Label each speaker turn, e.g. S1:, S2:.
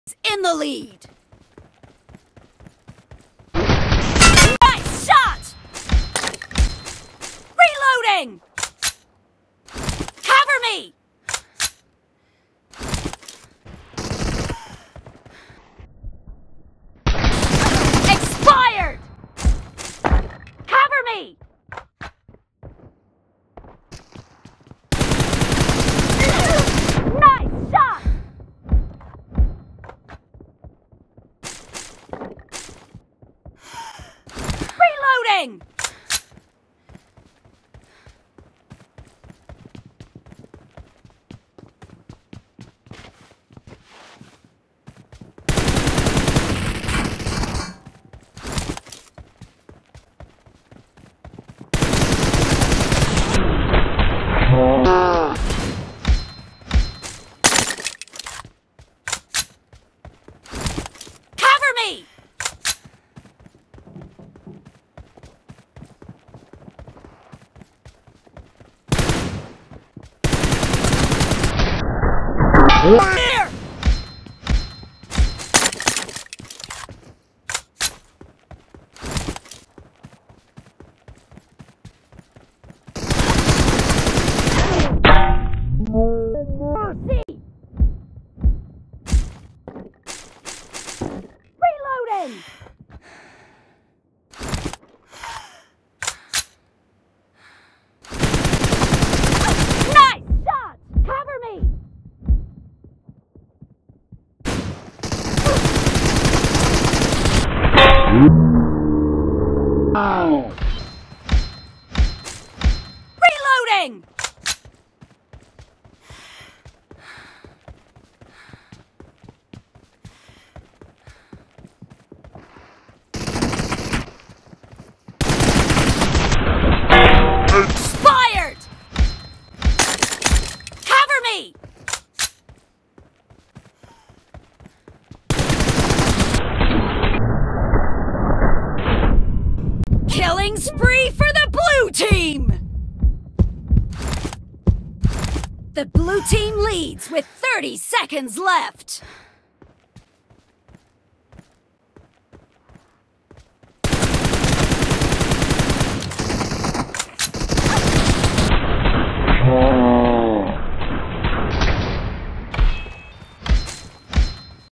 S1: in the lead. Nice shot! Reloading! Cover me! Expired! Cover me! Nice shot! Reloading! Cover me! Here! Reloading! Nice shot! Cover me!
S2: Oh.
S1: Reloading! Expired! Cover me! Killing spree for the blue team! The blue team leads with 30 seconds left.